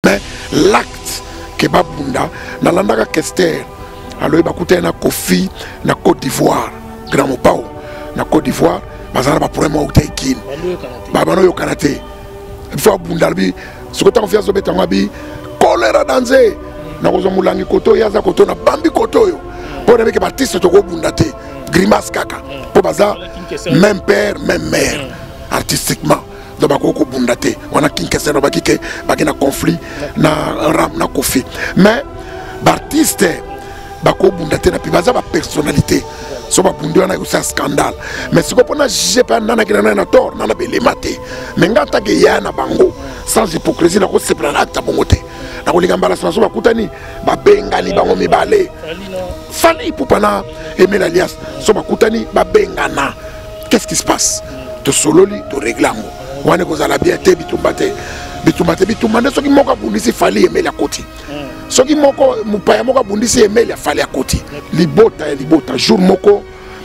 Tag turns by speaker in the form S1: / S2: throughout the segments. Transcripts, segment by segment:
S1: mais l'acte que babunda na landaka Kester alors bakuta na Kofi na Côte d'Ivoire grand mopao na Côte d'Ivoire bazala ba problème au tekin babano yo kanaté faut bunda bi sokota confiance obetanga bi kolera danze na kozo mulangi koto yaza koto na bambi koto yo pour que Baptiste to go bunda te grimace kaka pour baza même père même mère artistiquement donc bako bunda te wana kinkese no bakike bakina conflit na ram na Kofi mais Baptiste bako bunda te na pibaza ba personnalité so ba bundi wana un scandale mais ce qu'on a jugé pas nana ki na tort nana belemate mais ngata ke yana bango sans hypocrisie na ko sepla acte bongote na ko lingamba la so ba kutani ba bengani bango mibale fali popana aimer l'alias so ba kutani ba bengana qu'est-ce qui se passe de sololi de réglango wana ko zala bien te bitumbate bitumande soki moko bundisi fali aimer la koti soki moko mupaya moko bundisi aimer la fali a koti libota jour moko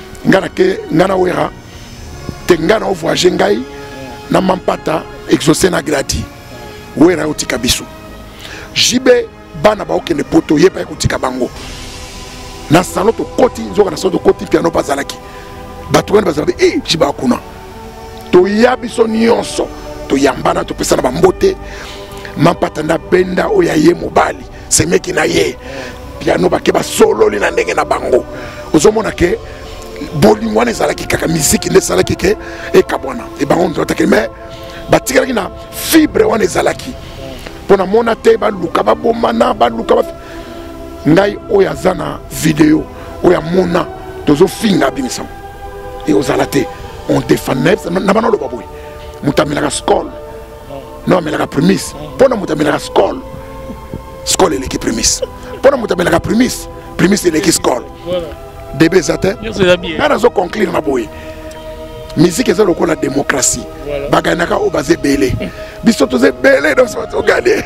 S1: ngana wera te ngana o voyager ngai na mampata exaucer na gradi wera otika biso jibe bana ba okende poto yepa ekotika bango na salon to koti nzoka na salon to koti piano bazalaki bato ngana bazalaki jiba kuna to yabiso nyonso to yambana to pesa na bambote mampata nda benda oya ye mobali semeki na ye piano bakeba solo li na ndenge na bango ozomona ke bolingwana ezalaki kaka musique nde ezalaki ke ekabwana e bango nzotaki mais batikalaki na fibre wana ezalaki mpona mona te baluka babomana baluka ngai oyo aza na video oyo amona tozofinga abimisamo e ozala te on défend na bana oloba boye moto amelaka skol no amelaka prémisse mpona moto amelaka skol eleki prémisse mpona moto amelaka prémisse eleki skol debe eza te nga nazo conclure na boye musique eza lokola démocratie baganaka oyo baza ebele biso toza ebele donc togane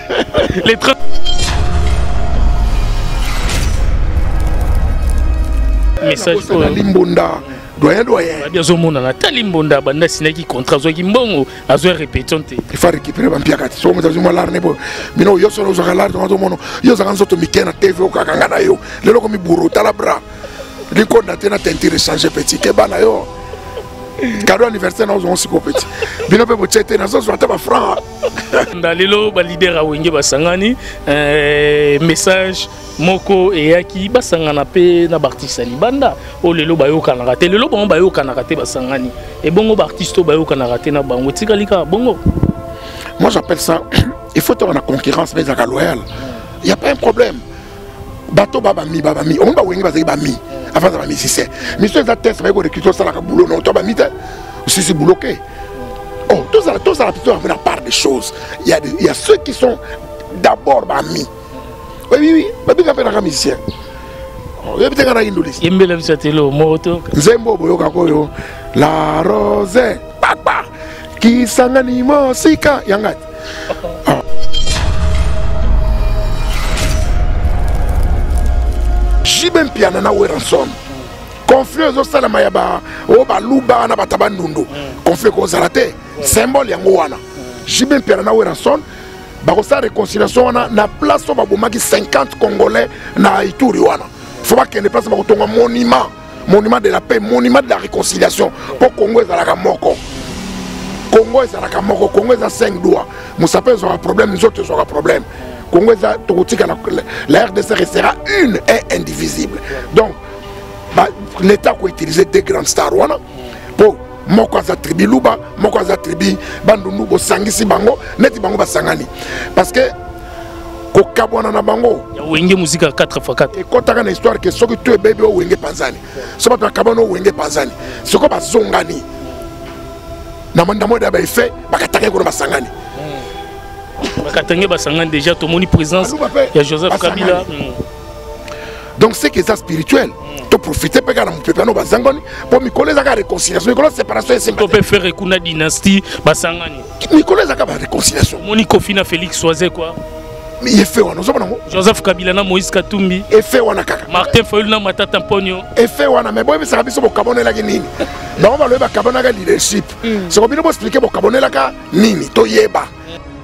S2: message
S1: pour limbonda doyen
S2: azomona na talimbonda banda sinaki contrat zo kimbongo azo répétition te
S1: il faut récupérer bampiaka so mo tazo molar ne bo bino yo solo zo galar to mono yo za kanzo to mikena TV o kakanga na yo lelo ko mi buru tala bra liko na tena tentire changer petit ke bana yo cadeau anniversaire na zo siko petit bino pe bo chete na zo zo ta ba franc
S2: ndalelo ba leader awenge basangani message moko eyaki basangana pe na artiste libanda o lelo bayokanaka te lelo bongo bayokanaka te basangani et bongo ba artiste bayokanaka te na bango tikalika bongo.
S1: Moi j'appelle ça il faut avoir la concurrence mais à loyal il y a pas un problème bato baba mi on ba wengi bazaki ba mi avant de ba musicien mais ceux test ba ko recruter ça la boulot non to ba mi te c'est bloqué. Oh tous ça plutôt à la part des choses il y a ceux qui sont d'abord ba mi. Oui, babi ka pena ka musicien. Oh, yebite kana Indonésie.
S2: Yembele msatelo moto.
S1: Nzembo boyoka koyo la rose papa ki sangani mosika yangati. Oh. Jibem piana na weranson. Conflit zo sala mayaba o ba luba na bataba ndundu. Conflit ko zalate symbole yango wana. Jibem piana na weranson. Bakosa réconciliation na place ba bomaki 50 congolais na Ituri wana faut pas qu'il y ait place bakotonga monument de la paix, monument de la réconciliation pour Congo ezalaka moko Congo ezalaka moko Congo eza 5 doigts musape ezora problème nous autres ezora problème Congo eza tokotika la RDC restera une et indivisible donc l'état ko utiliser des grandes stars wana pour moko za tribu luba moko za tribu bandundu bo sangisi bango neti bango basangani parce que ko kabona na bango
S2: ya wenge musique 4x4
S1: et kotaka na histoire que soki tu bébé o wenge panzani so ba kabona o wenge panzani soko bazongani na mandamo da ba effet bakataka ko basangani
S2: bakatenge basangani déjà to moni présence ya Joseph Kabila
S1: donc c'est que ça spirituel to profiter pe kana mpepe no bazangoni pour mikolo za ka réconciliation mikolo séparation et
S2: sympathie to peut faire kuna dynastie basangani
S1: mikolo za ka réconciliation
S2: moni Kofina Félix Soise quoi
S1: mais il fait wana ozomona ngo
S2: Joseph Kabila na Moïse Katumbi
S1: et fait wana kaka
S2: Martin Fayulu na Matata Mponyo
S1: et fait wana mais boy bisa biso bo kabonela ki nini donc ba lo ba kabona ka leadership c'est ko bino bo expliquer bo kabonela ka nini to yeba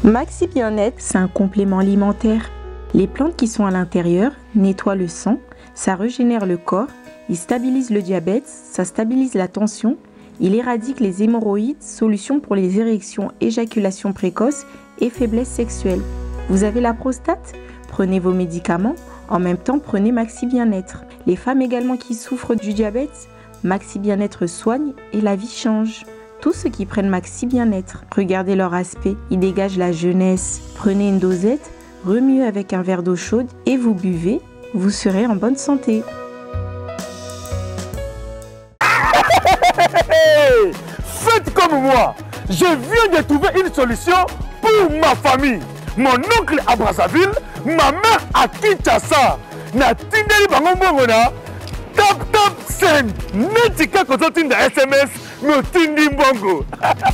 S3: Maxi Bien-être, c'est un complément alimentaire. Les plantes qui sont à l'intérieur nettoient le sang, ça régénère le corps, il stabilise le diabète, ça stabilise la tension, il éradique les hémorroïdes, solution pour les érections, éjaculation précoce et faiblesse sexuelle. Vous avez la prostate? Prenez vos médicaments, en même temps prenez Maxi Bien-être. Les femmes également qui souffrent du diabète, Maxi Bien-être soigne et la vie change. Tous ceux qui prennent Maxi Bien-être, regardez leur aspect, ils dégagent la jeunesse. Prenez une dosette, remuez avec un verre d'eau chaude et vous buvez, vous serez en bonne santé.
S4: Faites comme moi, je viens de trouver une solution pour ma famille. Mon oncle à Brazzaville, ma mère à Kinshasa. Na tindeli bango mbongo na tap send. Neti kako to tinda SMS me tindi mbongo.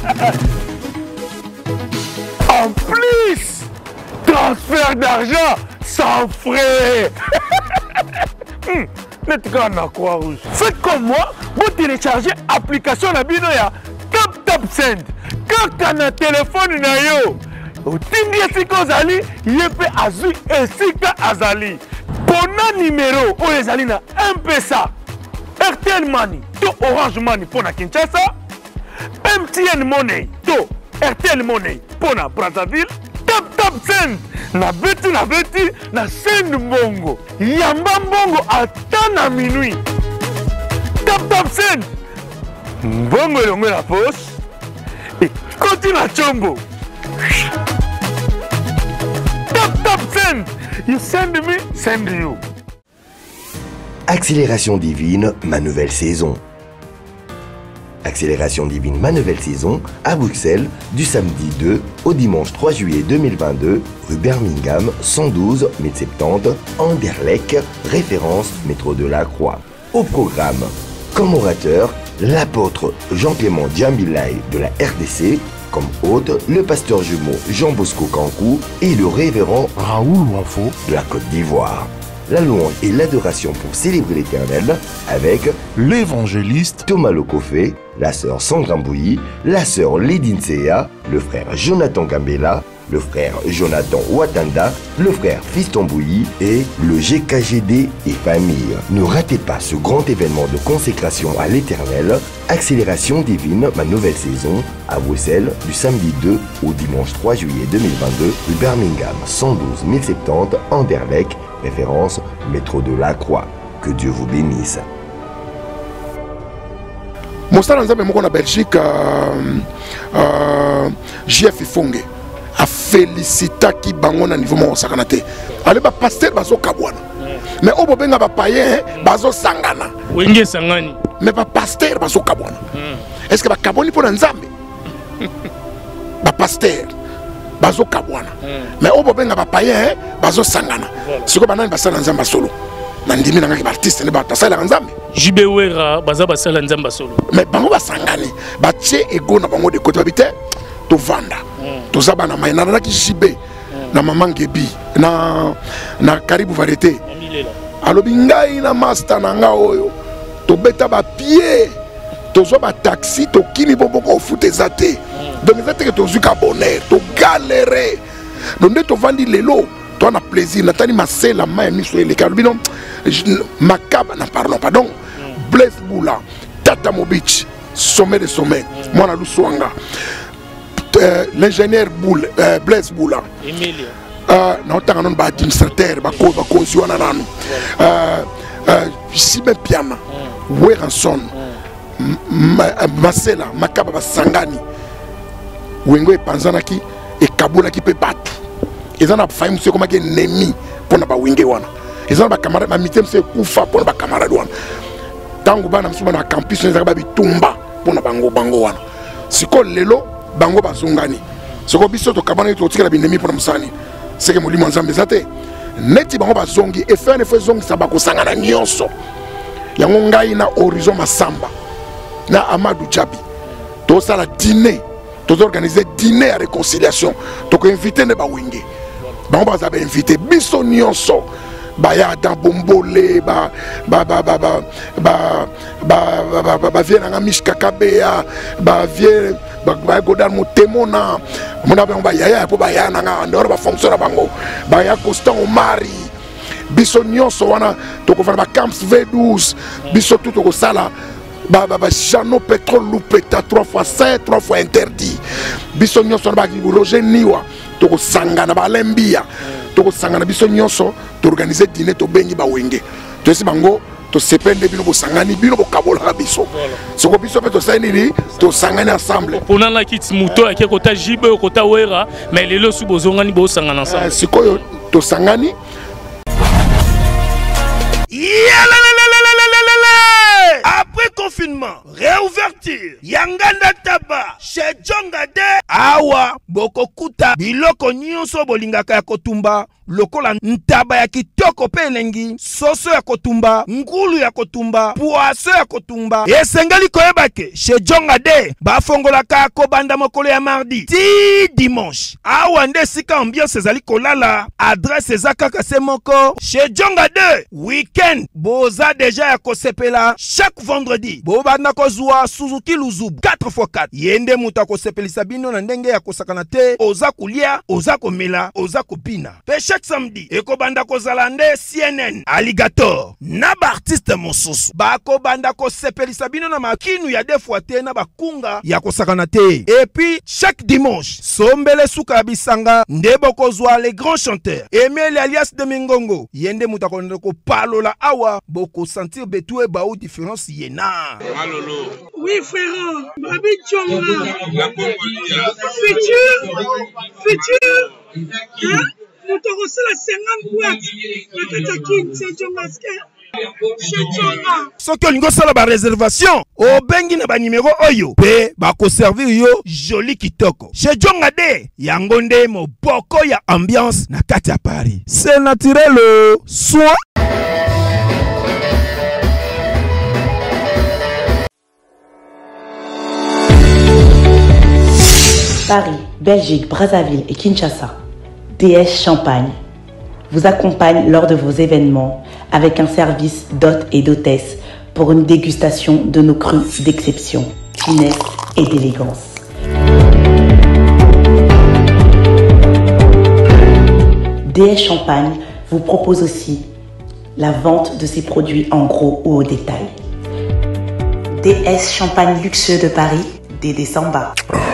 S4: En plus, transfert d'argent sans frais. Neti kako na Croix-Rouge. Faites comme moi, vous téléchargez l'application na bino ya tap send. Kaka na téléphone na yo. Otindi esika ozali yepe azui esika azali. Pona numéro oyo ezali na M-Pesa, RTL Money to Orange Money pona Kinshasa, MTN Money to RTL Money pona Brazzaville, tap send na beti na send mbongo. Yamba mbongo ata na minuit. Tap send mbongo elongo na poche ekoti na chombo. Tap send. You send me, send you.
S5: Accélération divine, ma nouvelle saison. Accélération divine, ma nouvelle saison, à Bruxelles, du samedi 2 au dimanche 3 juillet 2022, rue Birmingham, 112 1070, Anderlecht, référence métro de la Croix. Au programme, comme orateur, l'apôtre Jean-Clément Djambilay de la RDC, comme hôte, le pasteur jumeau Jean-Bosco Kankou et le révérend Raoul Wanfo de la Côte d'Ivoire. La louange et l'adoration pour célébrer l'Éternel avec l'évangéliste Thomas Lokofé, la sœur Sandra Mbouyi, la sœur Lédine Sea, le frère Jonathan Gambela, le frère Jonathan Ouattanda, le frère Fiston Mbouyi et le GKGD et famille. Ne ratez pas ce grand événement de consécration à l'Éternel, Accélération divine, ma nouvelle saison, à Bruxelles, du samedi 2 au dimanche 3 juillet 2022, rue Birmingham, 112 1070, Anderlecht, référence métro de la Croix. Que Dieu vous bénisse.
S1: Mosala nzambe moko na Belgique, JF Ifonge a félicitaki bango na niveau moko sakana te. Ale ba pasteur bazo kabwana. Mais obo benga ba païen bazo sangana.
S2: Wenge sangani.
S1: Mais ba pasteur bazo kabwana. Est-ce que ba kaboni pour nzambe? Ba pasteur bazo kabwana. Mais obo benga ba païen bazo sangana. Siko banani basala nzamba solo. Nandimi nanga ki artiste ne ba tasala nzambe.
S2: Jibe Wera baza basala nzamba solo.
S1: Mais bango basangani ba tie ego na bango de côté habité to vanda. To zabana maina na ki jibe na maman Gebi na Karibu Varieté. Alobi ngai na master na nga oyo to beta ba pied to zo ba taxi to kini boboko ofute zate. Donc zate que to zuka bonheur to galérer. Donc to vandi lelo to na plaisir na tani masela mai miso ele alobi non makaba na pardon Blaise Boula Tata Mobich sommet de sommet moi na Luswanga l'ingénieur Blaise Boula na otanga non ba administrateur ba ko ba konsiwana nanu Sibe Piana Weranson Masela makaba basangani wengo epanzanaki ekabulaki pe batu ezana faim se komaki ennemi pona ba wenge wana ezana ba camarade ba mitem se kufa pona ba camarade wana tango bana msuba na campus ezaka ba bitumba pona bango wana siko lelo bango bazongani siko biso to kabana to tikela binemi pona musani seke molimo nzambe zate neti bango bazongi efene fo zongi sabako sangana nyonso yango ngai na Horizon Masamba na Amadou Djabi to sala dîner to organiser dîner à réconciliation to ko inviter ne ba wenge bango baza ba inviter biso nyonso baya dans bombole vie na mishka kabea vie godar motemona mona ba yaya po baya na ndoro ba fonction bango baya constant omari biso nyonso wana tokofana ba camps V12 biso tout tokosala Jano pétrole loupeta 3 fois 5 3 fois interdit biso nyonso ba Roger Niwa toko sangana ba lembia toko sangana biso nyonso to organiser dîner to bengi ba wenge to esi bango to sepende bino bo sangani bino bo kabola biso soko biso pe to sainiri to sangani ensemble
S2: pona la kit muto ya kota jibe kota wera mais lelo su bozongani bo sangana ensemble
S1: sikoyo to sangani.
S4: Après confinement, réouverture, Yanganda Taba, chez Djongade, Awa, Bokokuta, Biloko Nyonso Bolingaka ya Kotumba, lokola ntaba ya kitoko pe elengi, soso ya kotumba, ngulu ya kotumba, poaso ya kotumba. Esengeli koyebake, chez Djongade, bafongolaka kobanda mokolo ya mardi, ti dimanche. Awa nde sika ambiance ezali kolala, adresse ezaka se moko, chez Djongade, weekend, boza deja ya kosepela, chaque vendredi, bobanda kozwa Suzuki Luzub 4x4. Yende muta kosepelisa bino na ndenge ya kosakana te, oza kulia, oza komela, oza kopina. Pe chaque samedi, ekobanda kozalande CNN, Alligator, na ba artiste mosusu. Bako banda kosepelisa bino na makinu ya defwa te na bakunga ya kosakana te. Et puis, chaque dimanche, sombele suka bisanga, ndebo kozwa les grands chanteurs. Emile alias de Mingongo, yende muta ko palola awa, boko sentir betue baou différence yena.
S6: Alolo.
S7: Oui frère, Babi Tchonga. Futur. Hein? Nous te reçons la 50 boîtes. La Katakin, c'est Tchongaske.
S4: Soki olingo sala ba réservation o bengi na ba numéro oyo pe ba ko servir yo joli kitoko chez Djongade yango nde moboko ya ambiance na kati ya Paris. C'est naturel soin.
S8: Paris, Belgique, Brazzaville et Kinshasa. DS Champagne vous accompagne lors de vos événements avec un service d'hôtes et d'hôtesses pour une dégustation de nos crus d'exception, finesse et d'élégance. DS Champagne vous propose aussi la vente de ses produits en gros ou au détail. DS Champagne luxueux de Paris, DD Samba.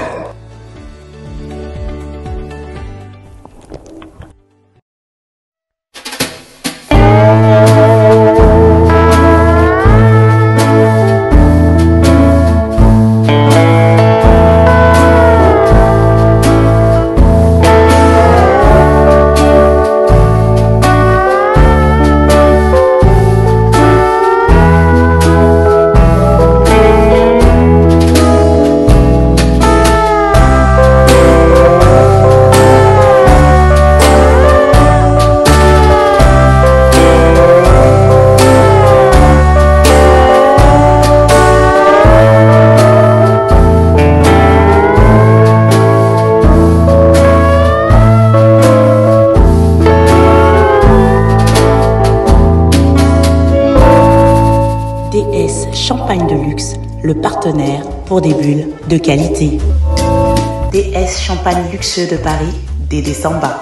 S8: Champagne de luxe, le partenaire pour des bulles de qualité. DS Champagne luxueux de Paris, DD Samba.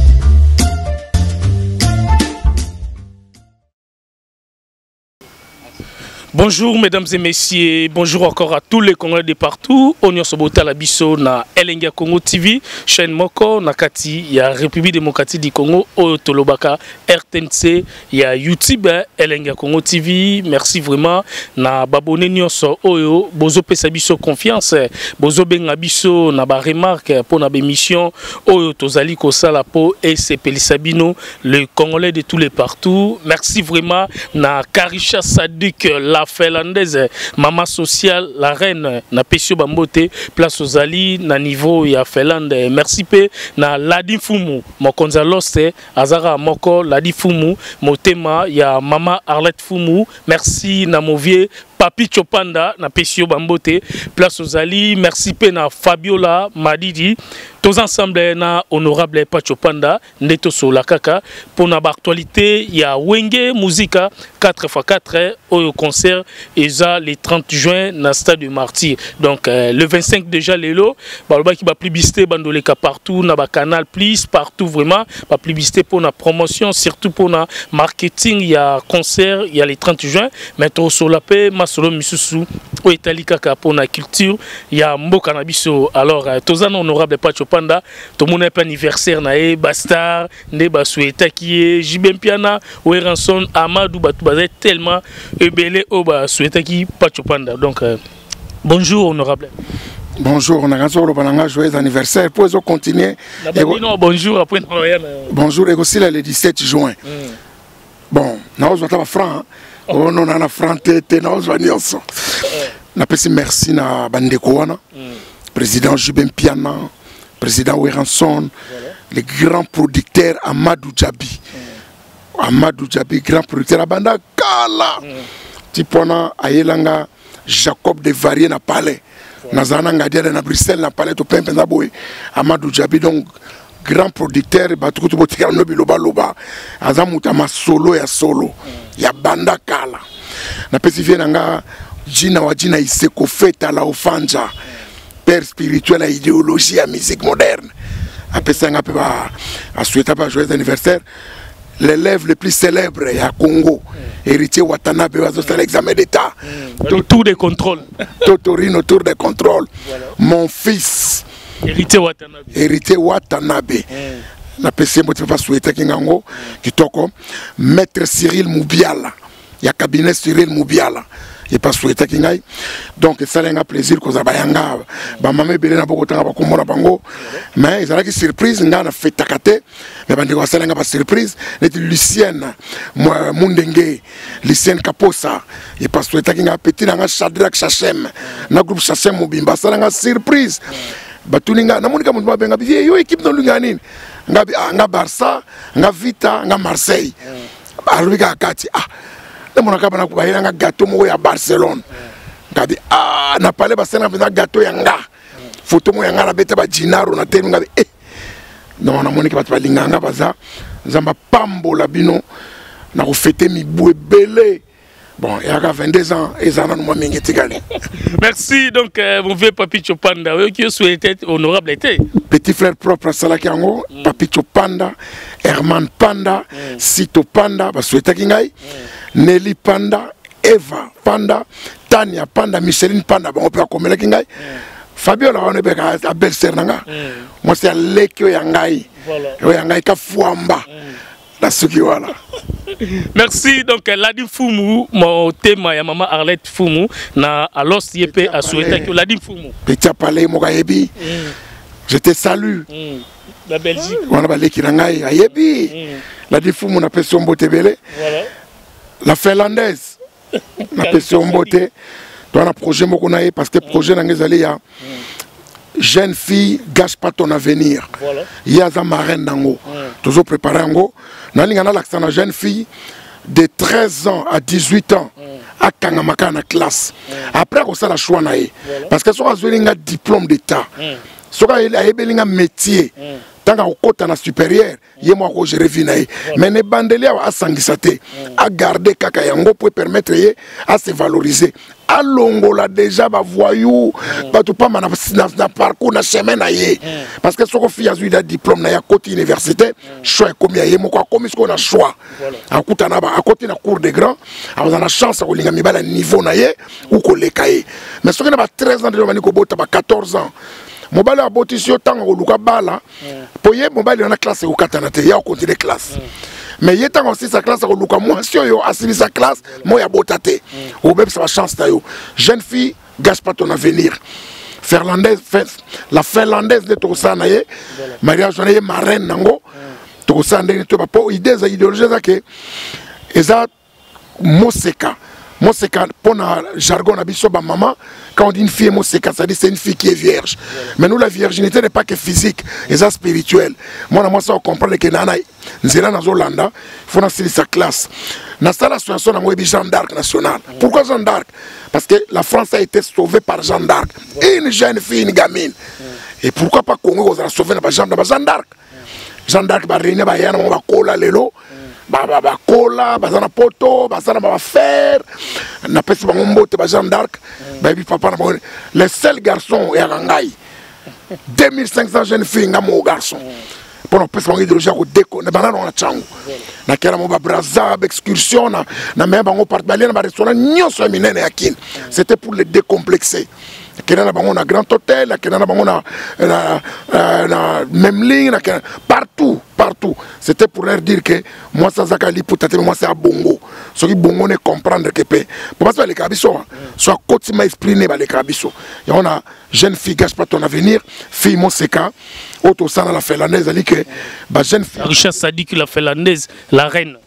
S2: Bonjour mesdames et messieurs, bonjour encore à tous les Congolais de partout. On y sobota la biso na Elenga Congo TV, chaîne moko na kati ya République démocratique du Congo o tolobaka RTNC ya YouTube Elenga Congo TV. Merci vraiment na babone nyonso oyo bozo pesa biso confiance, bozo benga biso na ba remarque pour na émission oyo tozali ko sala po et c'est Pelisabino le Congolais de tous les partout. Merci vraiment na Karisha Sadik la Finlandaise, maman sociale, la reine, na Pesio Bambote, place aux Ali, na niveau ya Finlande. Merci pe na Ladi Fumu, Mokonza Loste, Azara Moko, Ladi Fumu, Motema, ya maman Arlette Fumu. Merci na Movie, Papi Chopanda na Pesio Bambote place aux Ali. Merci pena Fabiola Madidi. Tous ensemble na honorable Pachopanda Neto Solakaka pour na actualité il y a Wenge Musica 4x4 au concert et ça le 30 juin na stade du Martyr. Donc le 25 déjà lelo baloba qui va publicité bandoleka partout na ba canal plus partout vraiment ba publicité pour na promotion surtout pour na marketing il y a concert il y a le 30 juin mais to solape masolo misusu au Italie kaka pour na culture il y a mboka na biso alors tous en honorable Pachopanda tout le monde est anniversaire nae Bastar ne ba souhaita qui est Jibempiana Weranson Amadou Batou bazé tellement ebelé au ba souhaita qui Pachopanda donc bonjour honorable.
S1: Bonjour, on a un joyeux anniversaire. Pour continuer.
S2: Bonjour après.
S1: Bonjour, et aussi le 17 juin. Bon, nous avons franc. On a un franc tête, nous avons merci na Bandekouana, président Jubin Piana, président Weranson, le grand producteur Amadou Djabi. Amadou Djabi, grand producteur à Banda Kala. Tipona Ayelanga Jacob de Varier na Palais. Nazana Ngadiere na Bruxelles na Palais to Pempe na Boy. Amadou Djabi donc grand producteur batukutu botika no biloba loba. Azamuta ma solo ya solo. Ya Banda Kala. Na pesifie nanga Jina Wajina Iseko Feta la Ofanja. Père spirituel à idéologie à musique moderne. Après ça, on a souhaité un joyeux anniversaire. L'élève le plus célèbre à Congo, héritier Watanabe, va faire l'examen d'État.
S2: Tour de contrôle.
S1: Totorino, tour de contrôle. Voilà. Mon fils,
S2: héritier Watanabe.
S1: Héritier Watanabe. La PC, je ne peux pas souhaiter qu'il y ait qui toko. Maître Cyril Moubiala. Il y a cabinet Cyril Moubiala. Et pas souhaité qu'il y ait. Donc, ça a un plaisir que vous avez un maman belé na beaucoup de temps à bango. Mais ils ont une surprise, ils ont fait takate. Mais ils ont une surprise. Lucienne, Mundenge, Lucienne Kaposa. Et pas souhaité qu'il y ait un petit Chadrak Chachem. Na groupe Chachem Mobimba. Ça a une surprise. Batuninga, na monika mundwa benga bi yo équipe no lunga nini. Nga Barça, nga Vita, nga Marseille. Alubika akati mon akaba na kubaira nga gâteau mo ya Barcelone. Ngabi na pale basena vina gâteau ya nga. Photo mo ya nga na beta ba Dinaro na tenu ngabi non na moniki batu balinga nga baza nzamba pambola bino na ko fêter mi bouebele. Bon, il y a 22 ans, et ça n'a pas été.
S2: Merci, donc, mon vieux Papi Chopanda, qui souhaitait honorable été.
S1: Petit frère propre à Salakiango, Papi Chopanda, Herman Panda, Sito Panda, souhaité Kingai, Nelly Panda, Eva Panda, Tania Panda, Micheline Panda, on peut comme la Kingai. Fabiola, on est à Belle-Sernanga. Moi, c'est à Lekio Yangai. Yangai Kafuamba. La Suki, voilà.
S2: Merci donc Ladim Fumu mon thème ya maman Arlette Fumu na alos yepé a souhaité que Ladim Fumu
S1: Petit palais Mogayebi je te salue
S2: la Belgique
S1: on a balé kirangai ayebi Ladim Fumu na person beauté belé voilà la finlandaise na person beauté dans un projet moko na parce que projet nangezali ya jeune fille gâche pas ton avenir. Voilà. Il y a un marraine dango. Toujours préparé ango. Nalingana l'accent la jeune fille de 13 ans à 18 ans à Kangamaka na classe. Après on ça la choix naé. Parce que soit un diplôme d'état. Soit il a un métier. Tant qu'au côté na supérieur, il y a moi que je reviens naé. Mais ne bandelia à sangisate, à garder kaka yango pour permettre à se valoriser. À Longola déjà ba voyou ba tout pas na parcours na chemin na yé parce que ce qu'on fait a diplôme na ya côté université choix comme yé mo quoi comme ce qu'on a choix à côté na ba à côté na cours de grand on a la chance à linga mi ba niveau na yé ou ko lekaye mais ce qu'on a 13 ans de mani ko bota ba 14 ans mobile a botisio tango luka bala poye mobile na classe au katanate ya continuer classe. Mais il y a aussi sa classe, moi, si on a sa classe, moi, il y a botate. Ou même, ça va chance. Jeune fille, gâche pas ton avenir. La finlandaise de Tosana, Maria Joanne, marraine, nango, Tosana, tu vas pas idée, idéologie, que, et ça, Moseka, pour le jargon, maman, quand on dit une fille Moseka, ça dit c'est une fille qui est vierge. Mais nous, la virginité n'est pas que physique, et ça spirituel. Moi, ça, on comprend que Nana, Nzela Nazolanda, il faut nasser sa classe. Dans cette association, on a Jeanne d'Arc nationale. Pourquoi Jeanne d'Arc? Parce que la France a été sauvée par Jeanne d'Arc. Une jeune fille, une gamine. Et pourquoi pas Congo, on a sauvé Jeanne d'Arc? Jeanne d'Arc, bah, réunir, bah, yana, on va coller lelo. Bah, cola, bah, zana poto, bah, zana, bah, fer. Na pesi, bah, on bote, bah, Jeanne d'Arc. Bah, puis papa, les seuls garçons, et à Rangaï. 2500 jeunes filles, ngamo garçons. Pour nous passer l'idéologie au déco, na banana on a chango. Na kera mo ba braza, excursion, na même bango part balé na restaurant nyonso minene yakin. C'était pour les décomplexer. Kena na bango na grand hôtel, na kena na bango na même ligne, na partout. C'était pour leur dire que moi ça zakali putate moi c'est à bongo. Ce qui bongo ne comprendre que pe. Pour pas les kabiso, soit côté ma esprit ne ba les kabiso. Et on a jeune fille gâche pas ton avenir, fille Moseka. Auto ça dans la finlandaise, elle dit que bah jeune fille.
S2: Richard Sadi que la finlandaise, la reine.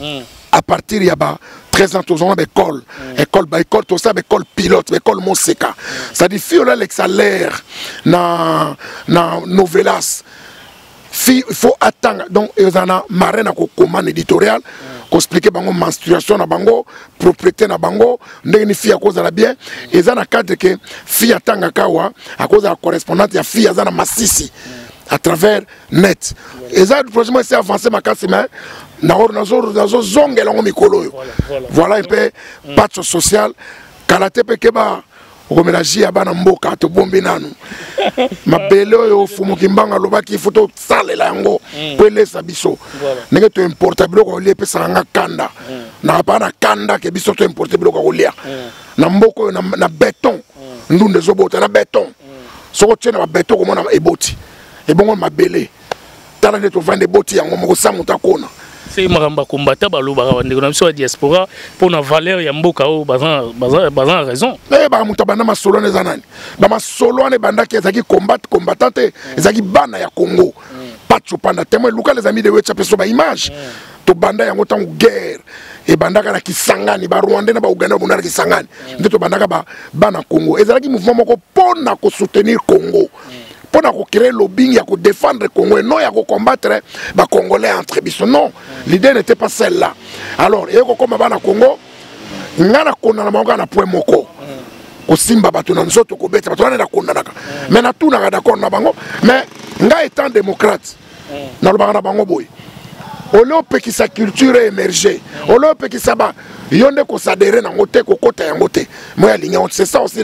S1: À partir il y a 13 ans tous on a école, école tout ça école pilote, école Moseka. Ça dit fille là l'exalaire na novelas. Fille il faut attendre donc ils en a marraine à commande éditoriale. Qu'on explique bango menstruation na bango, propriété na bango, ndenge fille à cause de la bien, et ça na cadre que fille attanga kawa à cause de la correspondante ya fille à na massisi à travers net. Et ça prochainement c'est avancé ma casse mais na nazo zonge la mikolo. Voilà un peu patch social kalaté pe keba okomelagi ya bana mboka to bombi nanu mabele oyo fumu kimbanga lobaki foto salela yango po elesa biso ndenge to importa biloko kolia epesaka nga kanda na bana kanda ke biso to importe biloko kolia na mboka oyo na beton ndunde ezobota na beton soko tie na babeton komona eboti ebongo mabele tala nde tovanda eboti yango moko sa moto akona
S2: c'est maramba combattant balobaka bandeko na biso ya diaspora pour na valeur ya mboka o bazan raison
S1: ba muta bana masolo ne zanani ba masolo ne banda ki ezaki combattante ezaki bana ya Congo patcho panda témoin luka les amis de wecha peso ba image to banda yango tango guerre e banda kana Kisangani ba Rwanda na ba Uganda bonara Kisangani nde to banda ka ba bana Congo ezalaki mouvement moko pona ko soutenir Congo pour créer le lobbying, il y a défendre le Congo, non, il y a combattre les Congolais entre eux. Non, l'idée n'était pas celle-là. Alors, il y a comme au Congo, il y a un point moko. Au Simba, il y a un point. Mais tout n'a d'accord. Mais, étant démocrate, dans le Bango Boy, au lieu que sa culture est émergée, au lieu que ça va, il y a un peu s'adhérer dans le côté, c'est ça aussi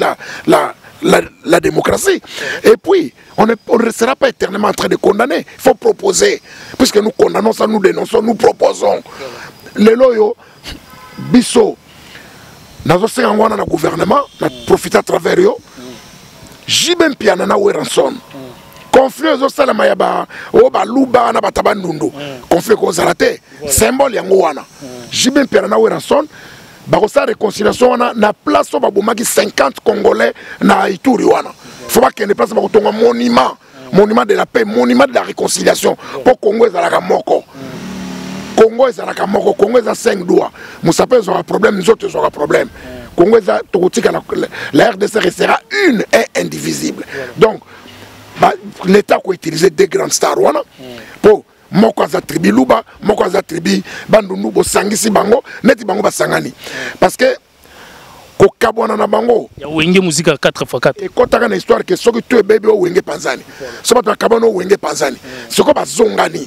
S1: la démocratie. Et puis, on ne restera pas éternellement en train de condamner. Il faut proposer. Puisque nous condamnons ça, nous dénonçons, nous proposons. Les loyaux, biso, dans le gouvernement, on a profité à travers eux. Jibem pianana ou ranson. Conflit aux salama yaba, o ba luba na batabandundu. Conflit aux zalate, symbole yangoana. Jibem pianana ou ranson. Barossa réconciliation na place au babomaki 50 Congolais na Ituri wana. Faut pas qu'il y ait place pour un monument de la paix, monument de la réconciliation. Pour Congo ezalaka moko. Congo ezalaka moko, Congo ezalaka 5 doigts. Moussapé aura problème, nous autres aura problème. Congo ezalaka la RDC restera une et indivisible. Donc l'État a utilisé des grandes stars wana pour moko za tribi luba moko za tribi bandundu bo sangisi bango neti bango basangani parce que ko kabona na bango
S2: ya wenge musique 4x4
S1: et quand tu as une histoire que soki tu bébé o wenge panzani so ba kabona o wenge panzani soko bazongani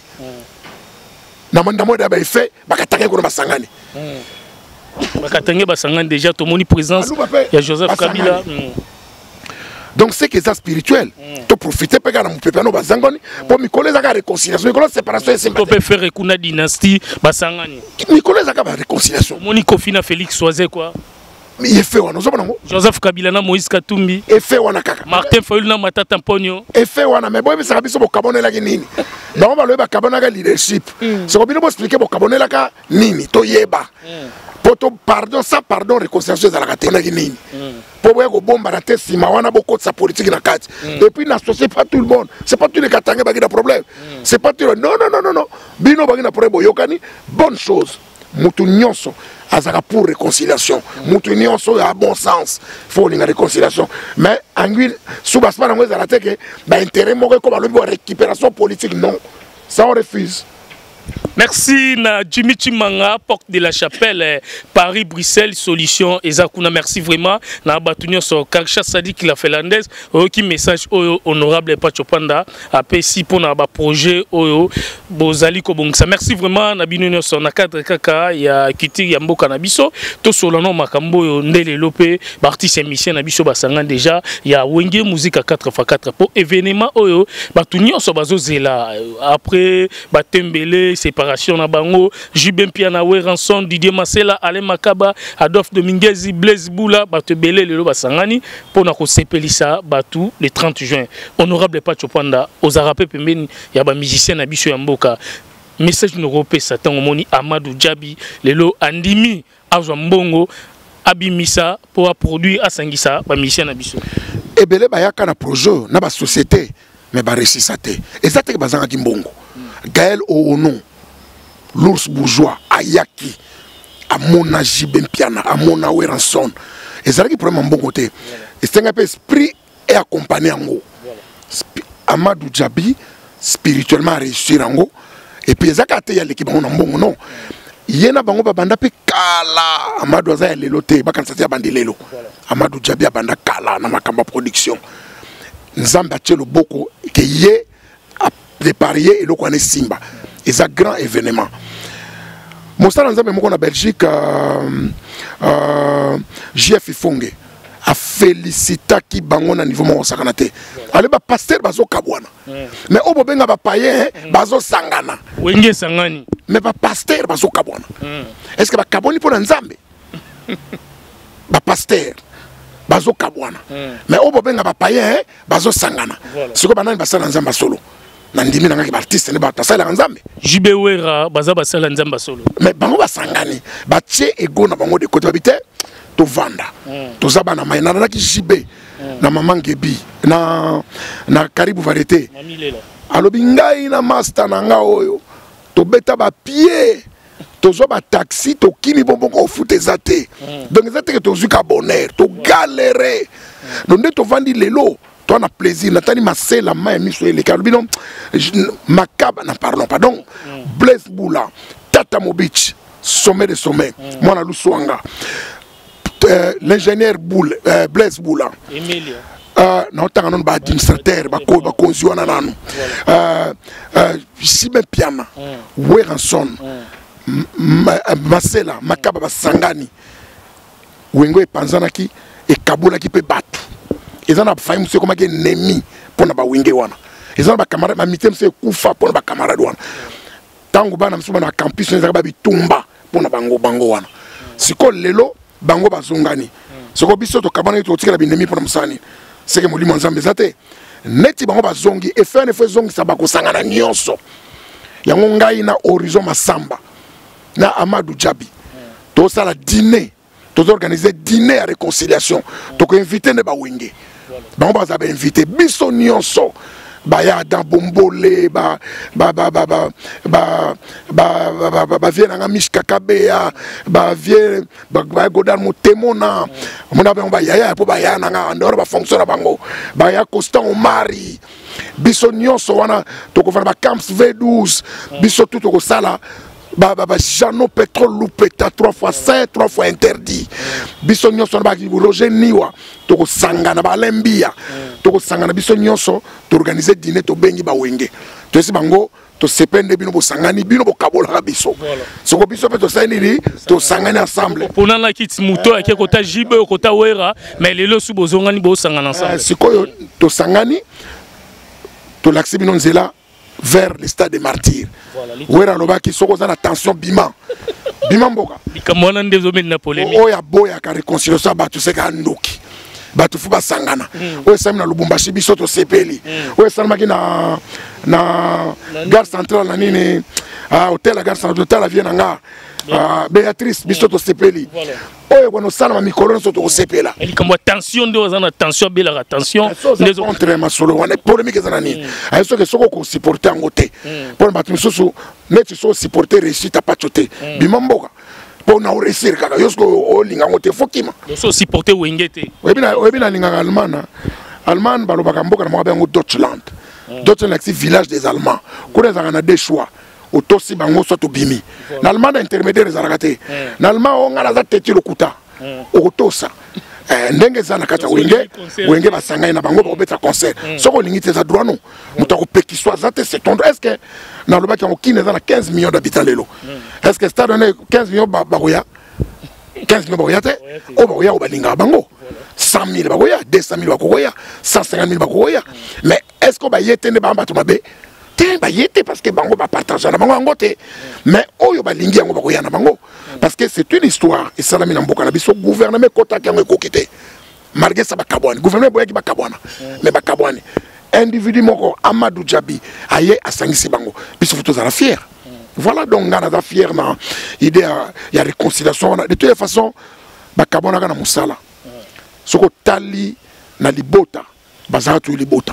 S1: na mandamo da ba effet bakatake ko basangani
S2: bakatenge basangani déjà to moni présence ya Joseph Kabila.
S1: Donc c'est que ça spirituel. Tu profites pas de mon peuple no bazangoni pour Mikolo zaka réconciliation. Mikolo séparation et sympathie.
S2: Tu peux faire une dynastie basangani.
S1: Mikolo zaka réconciliation.
S2: Moni Kofina Félix Soazé quoi.
S1: Mais il fait wana zoba nango.
S2: Joseph Kabila na Moïse Katumbi.
S1: Et fait wana kaka.
S2: Martin Fayulu na Matata Mponyo.
S1: Et fait wana mais boy ça biso bo kabonela ki nini. Ba on va le ba kabonela leadership. C'est comme bo expliquer bo kabonela ka nini to yeba. Poto pardon sans pardon réconciliation za la katena ki nini. Pour voir que bomba la tête si mawana beaucoup de sa politique na kati. Et puis n'associez pas tout le monde. C'est pas tous les katanga bagi da problème. C'est pas tout non. Bino bagi na problème boyokani bonne chose. mutu nyonso azaka pour réconciliation mutu nyonso a bon sens faut une réconciliation mais anguille sous baspa nango ezala te ke ba intérêt moko ko balobi récupération politique non ça on refuse.
S2: Merci na Jimmy Chimanga, porte de la Chapelle, Paris, Bruxelles, solution Ezakuna. Merci vraiment na Batunyo sur Karcha Sadik la Finlandaise. Qui message honorable Pachopanda après si pour na projet oyo bozali ko bongsa. Merci vraiment na binonyo sur na cadre kaka ya kiti ya mboka na biso to solano makambo yo ndele lope artiste émission na biso basanga déjà ya wenge musique à 4x4 pour événement oyo Batunyo so bazozela après batembele séparation na bango Jubem Piana Ranson Didier Masela Ale Makaba Adolphe Dominguez Blaise Boula batu belé lelo basangani pona ko sepelisa batu le 30 juin honorable Pachopanda aux arapé pembeni ya ba musicien na biso ya mboka message n'europé satan omoni Amadou Djabi lelo andimi azwa mbongo abimisa pour produire asangisa ba musicien na biso
S1: ebele bayaka na projet na ba société mais ba resisate ezate ke bazanga kimbongo Gaël Oonon l'ours bourgeois ayaki amona Jibem Piana amona Ranson ezalaki problème bon côté c'est un peu esprit et accompagné en Amadou Djabi spirituellement réussir en haut et puis ezakate ya l'équipe on bon non yena bango babanda pe kala Amadou aza lelo te bakanisa ya bandi lelo Amadou Djabi abanda kala na makamba production nzamba tshelo boko ke ye de parier et le connaît Simba. Et c'est un grand événement. Mon stade en Belgique, JF Ifonge a félicité qui bangon à niveau mon sakanate. Allez ba pasteur bazo kabwana. Mais au bobenga ba païen bazo sangana.
S2: Wenge sangani.
S1: Mais ba pasteur bazo kabwana. Est-ce que ba kaboni pour nzambe? Ba pasteur bazo kabwana. Mais au bobenga ba païen bazo sangana. Ce que banane basala nzamba solo. Nandimi nanga artiste ne bata sala nzambe
S2: Jibe Wera baza basala nzamba solo
S1: mais bango basangani batie ego na bango de côté babite to vanda to zabana mai na ki jibe na mama ngebi na karibu varieté alobi ngai na master nanga oyo to beta ba pied to zo ba taxi to kini bonbon ko fute zate donc zate que to zuka bonheur to galérer donc to vandi lelo toi na plaisir natani masela main miso ele kalbino makaba na pardon Blaise Boula Tata Mobich sommet de sommet moi na Luswanga l'ingénieur Blaise Boula
S2: Emilia
S1: na tanga non ba administrateur ba konziwana nanu Jibem Piana Ranson masela makaba basangani wengo epanzanaki e kabula ki pe batu ils ont fait monsieur comme un ennemi pour na ba winge wana ils ont ba camarade ma mitem c'est kufa pour na ba camarade wana tango bana msuba na campus na ba bitumba pour na bango wana siko lelo bango bazongani siko biso to kabana to tikela binemi pour na musani c'est que molimo nzambe zate neti bango bazongi et faire ne fait zongi sa ba ko sangana nyonso yango ngai na horizon masamba na Amadou Djabi to sala dîner to organiser dîner à réconciliation to ko inviter ne ba winge bango baza ba inviter biso nyonso baya dans bombole ba vie na mishka kabea ba vie ba godar motemona mona ba yaya po ba ya na ndoro ba fonctionne bango ba ya Constant Omari biso nyonso wana to ko ba camps V12 biso tout ko sala Jano pétrole loupeta 3 fois saint 3 fois interdit biso nyonso ba Roger Niwa to ko sangana ba lembia to ko sangana biso nyonso to organiser dîner to bengi ba wenge to esi bango to sepende bino bo sangani bino bo kabola biso soko biso pe to sainiri to sangani ensemble
S2: pona na kit muto ake kota jibe kota wera mais lelo su bozongani bo sangana ensemble
S1: sikoyo to sangani to l'accès bino nzela vers le stade des martyrs. Voilà, loba qui sont en attention bima. Bima mboka.
S2: Bikamwana ndezo na polémique.
S1: Oya boya ka réconciliation ba tu seka ndoki. Ba tu fuba sangana. Oya samina Lubumbashi biso to sepeli. Oya salma ki na gare centrale na nini hôtel la gare centrale hôtel la vienne nga. Béatrice biso to sepeli. Oya kono sala ma mikolo so to sepela.
S2: Elle comme tension de ozana tension bela tension
S1: ndezo contre ma solo wana polémique zanani. Ayeso ke soko ko supporter ngote. Pour ba tu soso net so supporter réussite pas choté. Bimamboka. pour na réussir kaka yosko o linga ngote fokima
S2: so supporter wengete
S1: webina linga allemand allemand balobaka mboka na mwa bango Deutschland Deutschland c'est village des allemands kuna zanga des choix otosi bango soit obimi na allemand intermédiaire zarakate na allemand on ngala za teti lokuta otosa ndenge za na kata wenge basanga na bango ba obeta concert soko lingite za droit non mutako pekiswa za te secondo est-ce que na lobaki on kine za na 15 millions d'habitants lelo est-ce que stade on 15 millions baroya 15 millions baroya te o baroya o balinga bango 100 000 baroya 200 000 baroya 150 000 baroya mais est-ce qu'on va y être ne ba mbatu mabe te ba yete parce que bango ba partager na bango ngote mais oyo balingi yango baroya na bango parce que c'est une histoire et ça la mina mboka na biso gouvernement kota ki yango ekokite malgré ça ba kabwana gouvernement boyaki ba kabwana mais ba kabwana individu moko Amadou Djabi aye asangisi bango biso futo za la fier voilà donc ngana za fier na idée ya réconciliation de toute façon ba kabwana kana musala soko tali na libota bazaka tu libota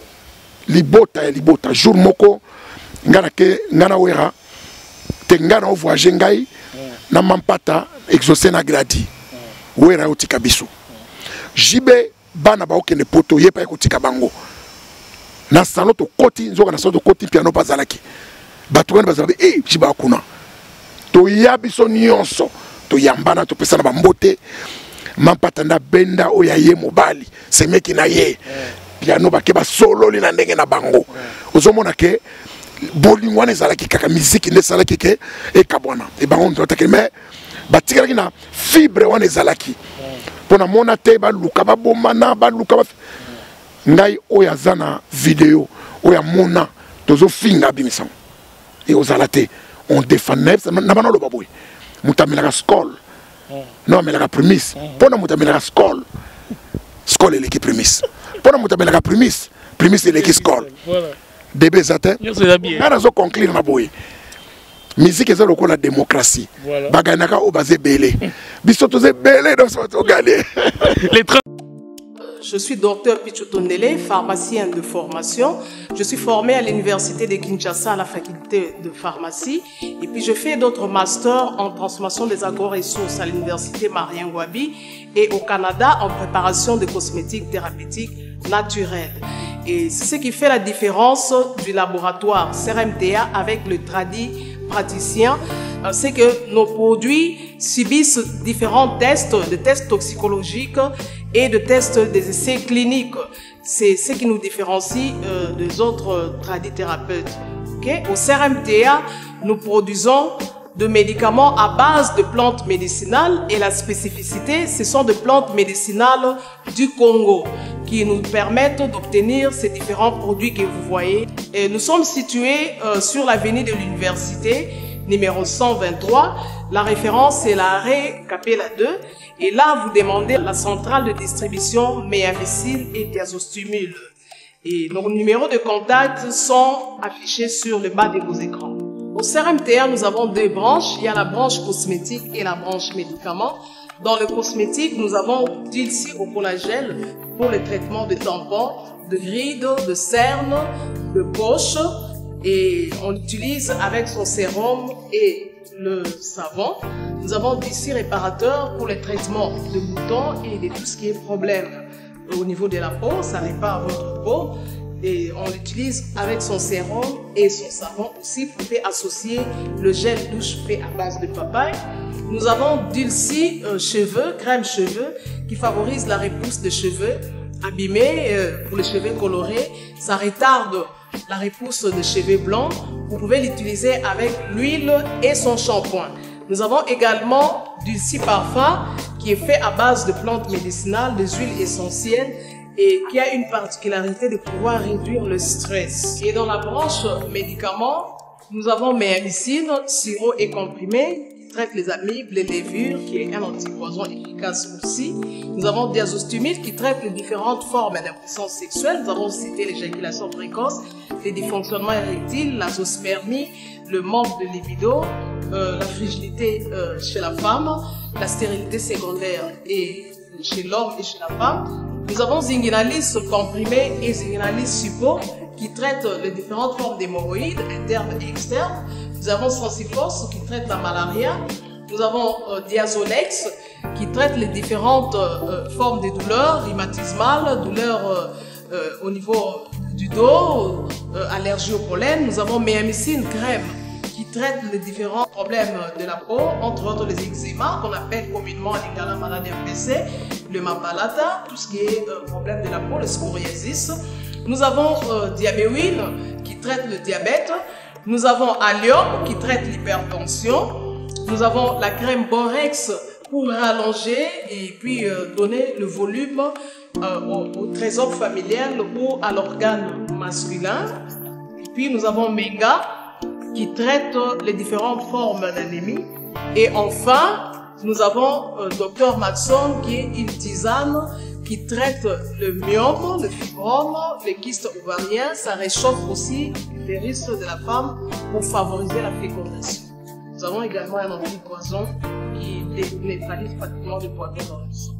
S1: ya libota jour moko ngana wera te ngana voyager ngai na mampata exaucé na gradi wera otika biso jibe bana ba okene poto yepa ekotika bango na salon to koti nzoka na salon to koti piano bazalaki bato wana bazalaki jiba kuna to ya biso nyonso to yambana to pesa na bambote mampata nda benda oya ye mobali semeki na ye piano bakeba solo li na ndenge na bango ozomona ke bolingo wana ezalaki kaka miziki nde ezalaki ke ekabwana e bango ndotakeli mais batikalaki na fibre wana ezalaki mpona mona te baluka babomana baluka ngai oyo aza na video oyo amona tozofinga abimisango e ozala te on défend na bana oloba boye moto amelaka skol no amelaka prémisse mpona moto amelaka skol eleki prémisse mpona moto amelaka prémisse eleki skol debe eza te ngai nazoconclure na boye musique eza lokola démocratie baganyaka oyo baza ebele biso toza ebele donc togane.
S6: Je suis docteur Pichotondele, pharmacien de formation. Je suis formé à l'université de Kinshasa à la faculté de pharmacie. Et puis je fais d'autres masters en transformation des agro-ressources à l'université Marien Ngouabi et au Canada en préparation de cosmétiques thérapeutiques naturelles. Et c'est ce qui fait la différence du laboratoire CRMTA avec le tradi praticien, c'est que nos produits subissent différents tests, des tests toxicologiques et de tests des essais cliniques. C'est ce qui nous différencie des autres tradithérapeutes. Okay? Au CRMTA, nous produisons de médicaments à base de plantes médicinales et la spécificité, ce sont des plantes médicinales du Congo qui nous permettent d'obtenir ces différents produits que vous voyez. Et nous sommes situés sur l'avenue de l'université, numéro 123. La référence est l'arrêt Capella 2. Et là, vous demandez la centrale de distribution Méamicil et Diazostimule. Et nos numéros de contact sont affichés sur le bas de vos écrans. Au CRMTA, nous avons deux branches. Il y a la branche cosmétique et la branche médicaments. Dans le cosmétique, nous avons Dulci au collagène pour le traitement de tampons, de rides, de cernes, de poches. Et on l'utilise avec son sérum et le savon. Nous avons Dulci réparateur pour le traitement de boutons et de tout ce qui est problème au niveau de la peau. Ça répare votre peau. Et on l'utilise avec son sérum et son savon aussi. Vous pouvez associer le gel douche fait à base de papaye. Nous avons Dulci cheveux, crème cheveux, qui favorise la repousse des cheveux abîmés pour les cheveux colorés. Ça retarde la repousse des cheveux blancs. Vous pouvez l'utiliser avec l'huile et son shampoing. Nous avons également Dulci parfum, qui est fait à base de plantes médicinales, des huiles essentielles, et qui a une particularité de pouvoir réduire le stress. Et dans la branche médicaments, nous avons Méamicine, sirop et comprimé, qui traite les amibes, les levures, qui est un antipoison efficace aussi. Nous avons Diazostimule, qui traite les différentes formes d'impuissance sexuelle. Nous avons cité l'éjaculation précoce, les dysfonctionnements érectiles, la zoospermie, le manque de libido, la frigidité chez la femme, la stérilité secondaire et chez l'homme et chez la femme. Nous avons Zinguinalis comprimé et Zinguinalis suppo qui traitent les différentes formes d'hémorroïdes internes et externes. Nous avons Sensiforce qui traite la malaria. Nous avons Diazolex qui traite les différentes formes de douleurs rhumatismales, douleurs au niveau du dos, allergie au pollen. Nous avons Méamycine crème qui traite les différents problèmes de la peau, entre autres les eczémas qu'on appelle communément la maladie MPC, le Mapalata, tout ce qui est problème de la peau, le psoriasis. Nous avons Diabéwil qui traite le diabète. Nous avons Allium qui traite l'hypertension. Nous avons la crème Borex pour rallonger et puis donner le volume au trésor familial ou à l'organe masculin. Et puis nous avons Menga qui traite les différentes formes d'anémie. Et enfin, nous avons Dr Matson qui est une tisane qui traite le myome, le fibrome, les kystes ovariens. Ça réchauffe aussi les risques de la femme pour favoriser la fécondation. Nous avons également un antipoison qui neutralise pratiquement le poison dans le sang.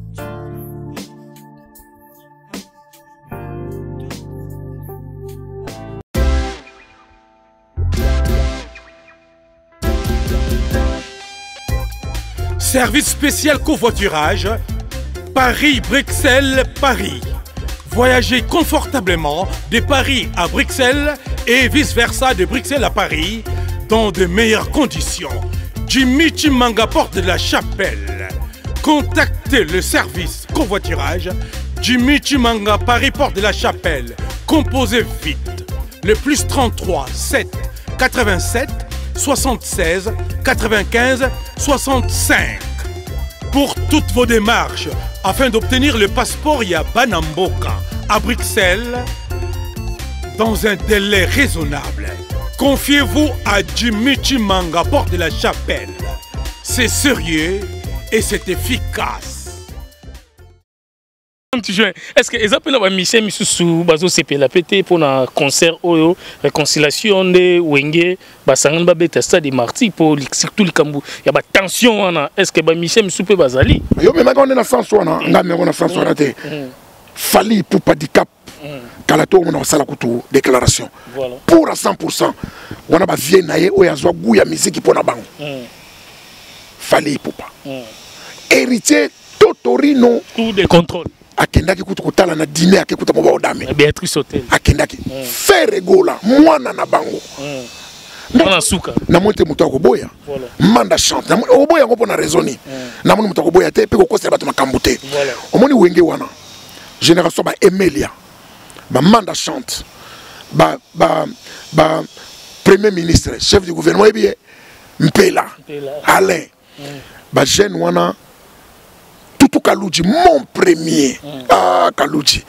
S9: Service spécial covoiturage, Paris-Bruxelles-Paris. Voyagez confortablement de Paris à Bruxelles et vice-versa de Bruxelles à Paris dans de meilleures conditions. Jimmy Chimanga, porte de la Chapelle. Contactez le service covoiturage Jimmy Chimanga, Paris, porte de la Chapelle. Composez vite. Le plus 33 7 87 76 95 65. Pour toutes vos démarches, afin d'obtenir le passeport Yabanamboka à Bruxelles, dans un délai raisonnable, confiez-vous à Jimmy Chimanga, porte de la Chapelle. C'est sérieux et c'est efficace.
S2: Est-ce que les appels à Michel Missoussou, Bazo Sepela Pété pour un concert Oyo, réconciliation de Wenge, Basangan Babeta Stade Marty pour surtout le Cambou. Il y a pas tension. Est-ce que Michel Missoussou peut Bazali?
S1: Yo, mais on est dans sens on a sens on a été. Fali pour pas du cap. Kalato on a ça la couture déclaration. Pour à 100%. On a pas vieille naïe ou yazwa gouya musique pour na bango. Fali pour pas. Héritier Totorino.
S2: Tout des contrôles.
S1: Akendaki kutokotala na dîner akekuta moba odame
S2: Béatrice Hotel
S1: akendaki faire gola mwana na bango
S2: na suka
S1: na monte mutako boya manda chante na oboya ngopo na raisonner na moni mutako boya te pe ko kosela bato makambute omoni wenge wana génération ba Emelia ba manda chante ba premier ministre chef du gouvernement bien Mpela Alain ba jeune wana Tutu Kaluji, mon premier. Ah, Kaluji.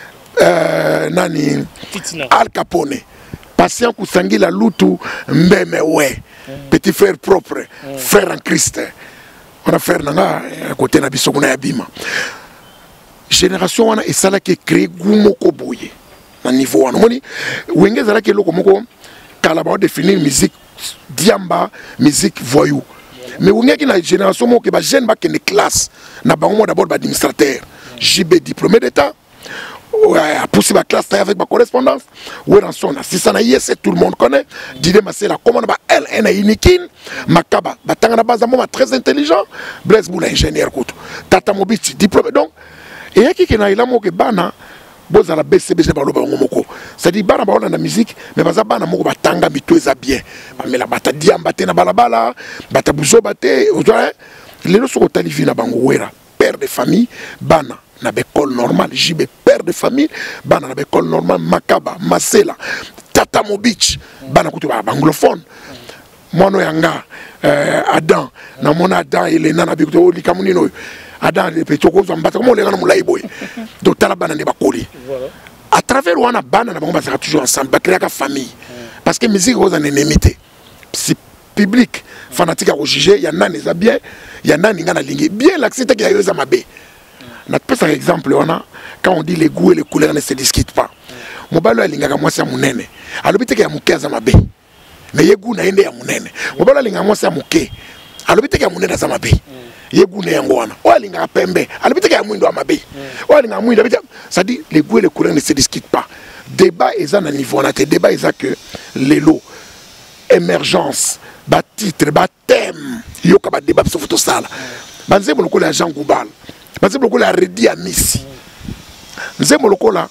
S1: Nani. Al Capone. Patient Kusangila Lutu Mbemewe. Petit frère propre. Frère en Christ. On a frère Nanga à côté na Bisoguna Yabima. Génération wana et ça là qui crée Gumoko Boye. Na niveau wana. Moni, Wenge Zala qui loko moko Kalaba définir musique Diamba, musique voyou. Mais on a une génération qui est jeune, qui est classe. On a d'abord administrateur. JB diplômé d'État. A poussé ma classe avec ma correspondance. Si ça n'a pas tout le monde connaît. Didé Massé la commande, elle est unique. Makaba, Batanga Bazamo, très intelligent. Blaise Boula, ingénieur. Tata Mobiti, diplômé. Donc, et il y a qui est là, qui bana. Boza la BCBG par le Moko. C'est-à-dire, bana ba na musique, mais baza bana moko batanga mitweza bien. Mais la bata diambate na balabala, bata buzo bate, les autres sont au vina bangoera, père de famille, bana na l'école normale, JB père de famille, bana na l'école normale, Makaba, Masela, Tata Mobich, bana kutuba anglophone. Mono yanga Adam, na mona Adam Elena na bikuto likamunino. Adam les petits choses en bas comment les gens nous l'aïboy donc t'as la banane bakoli à travers wana banane on va toujours ensemble créer la famille parce que musique aux en énémité c'est public fanatique à juger il y en a des bien il y en a des ngana lingi bien l'accès qui a eu à mabé n'a pas un exemple on a quand on dit les goûts et les couleurs ne se discutent pas mon balo linga moi c'est mon nene alors peut-être qu'il y a mon cœur à mabé mais il y a goût na ende ya mon nene mon balo linga moi c'est mon cœur alors peut-être qu'il y a mon nene à mabé yegune yangwana olinga pembe alibiteka ya mwindo amabe olinga mwindo ça dit les goûts et les couleurs ne se discutent pas débat est à niveau on a débat est que l'élo émergence ba titre ba thème yoka ba débat sur photo sala banzembo lokola Jean Goubal banzembo lokola Redi Amisi nzembo lokola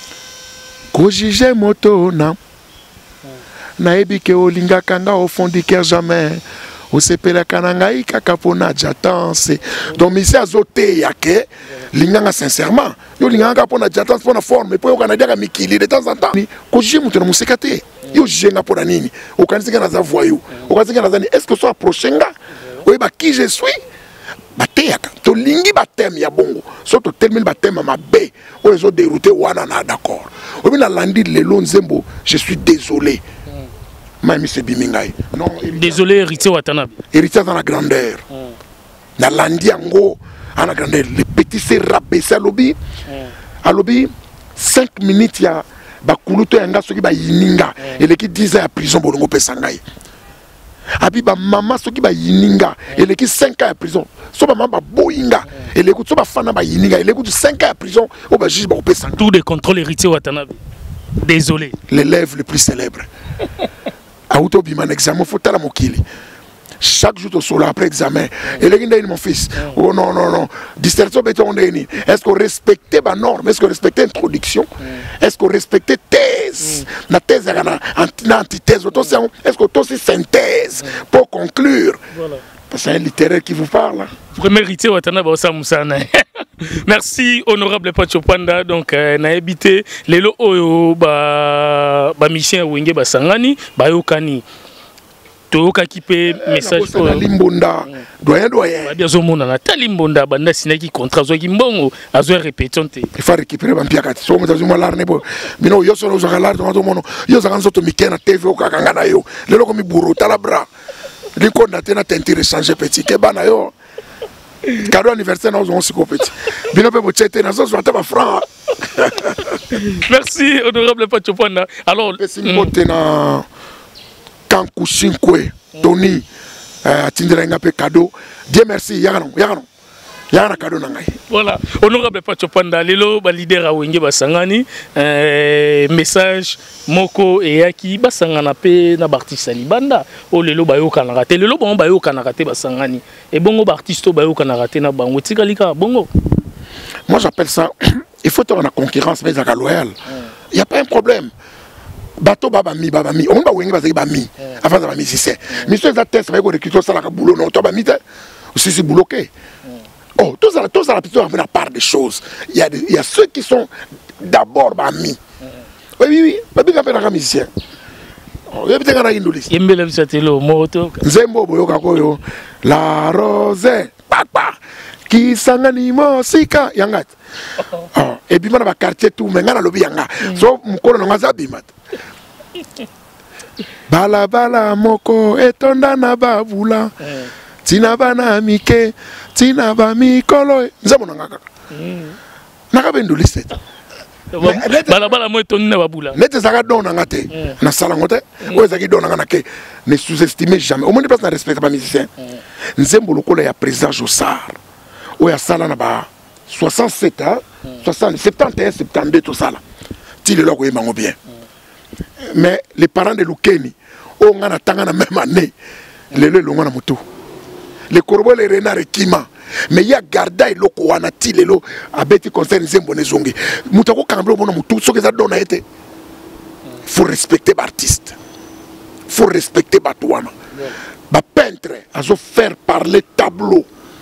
S1: ko juger moto na nayebi ke olinga kanga au fond du cœur jamais osepela kananga ikaka pona jatance donc misi azote yake linganga sincèrement yo linganga pona jatance pona forme po yo kana diaka mikili de temps en temps ko juger moto na musekate yo jenga pona nini okanisika na za voyou okanisika na za ni est-ce que so approchenga oyeba qui je suis bateyaka to lingi batem ya bongo so to termine batem ma be o ezo dérouter wana na d'accord obi na landi lelo nzembo je suis désolé Mami se bimingai. Non,
S2: désolé, héritier Watanabe.
S1: Héritier dans la grandeur. Na landi yango à la grandeur. Les petits se rabaisser à lobby. À lobby 5 minutes ya bakuluto yanga soki ba yininga. Et les qui 10 ans à prison bolongo pesangai. Abi ba mama soki ba yininga. Et les qui 5 ans à prison. So ba mama boinga. Et les qui so ba fana ba yininga. Et les qui 5 ans à prison au ba juge ba pesangai.
S2: Tout de contrôle héritier Watanabe. Désolé.
S1: L'élève le plus célèbre. Auto biman examen faut tala mokili chaque jour au solo après examen et les gars mon fils oh non non non dissertation béton ndeni est-ce qu'on respectait ba norme est-ce qu'on respectait introduction est-ce qu'on respectait thèse la thèse antithèse est-ce qu'on aussi synthèse pour conclure voilà. C'est un littéraire qui vous parle.
S2: Premier héritier Watanabe Osamoussana. Merci honorable Pacho Panda donc na habité lelo oyo ba Michel Wenge basangani ba yokani toyoka kipe message
S1: pour limbonda doyen
S2: ba biazo mona na talimbonda banda sinaki contrat zo kimbongo azo répétonté
S1: il faut récupérer ba mpiaka so mo tazuma larne bo bino yo so zo galar to mono yo za kanzo to mikena TV okakanga na yo lelo ko mi buru tala bra likonda tena tentire changer petit ke bana yo cadeau anniversaire nous on se petit bino pe bochete na so so ta ba franc.
S2: Merci honorable Pacho Panda. Alors
S1: c'est na Kanku Shinkwe Tony atindira nga pe cadeau Dieu merci yakano cadeau na ngai.
S2: Voilà honorable Pacho Panda lelo ba leader a wenge basangani message moko eyaki basangana pe na artiste libanda o lelo ba yokana raté lelo bon ba yokana raté basangani et bongo ba artiste ba yokana raté na bango tikalika bongo.
S1: Moi j'appelle ça il faut avoir la concurrence mais à loyal. Il y a pas un problème. Bateau babami on va wenge bazaki bami avant ça musicien. Monsieur za test va ko recruter ça la boulot non to ba mi aussi c'est bloqué. Oh, tout ça la plutôt la part des choses. Il y a ceux qui sont d'abord amis. Oui, babi ka pena musicien. Oh, il y a peut-être un indoliste.
S2: Yembele bisatelo moto.
S1: Nzembo boyoka koyo la rose papa qui sangani mo sika yangat. Oh, et puis na quartier tout mais ngana lobi yanga. So mukolo ngaza bimat. Bala moko etonda na babula. Tina bana mike tina ba mikolo nzamo nangaka naka benduli set
S2: bala mo etoni na babula
S1: nete zaka dona ngate na sala ngote o ezaki dona ngana ke ne sous-estimer jamais au moins place na respecte ba musicien nzembo lokola ya président Jossar o ya sala na ba 67 ans 60 71 72 tout ça là ti le loko yemango bien mais les parents de Lukeni o ngana tanga na même année lelo ngana mutu les corbeaux les renards et kima mais il y a garda et loko wana ti lelo abeti concert nzembo nezongi mutako kamblo bona mutu soki za dona été faut respecter l'artiste faut respecter batouana ba peintre azo faire parler tableau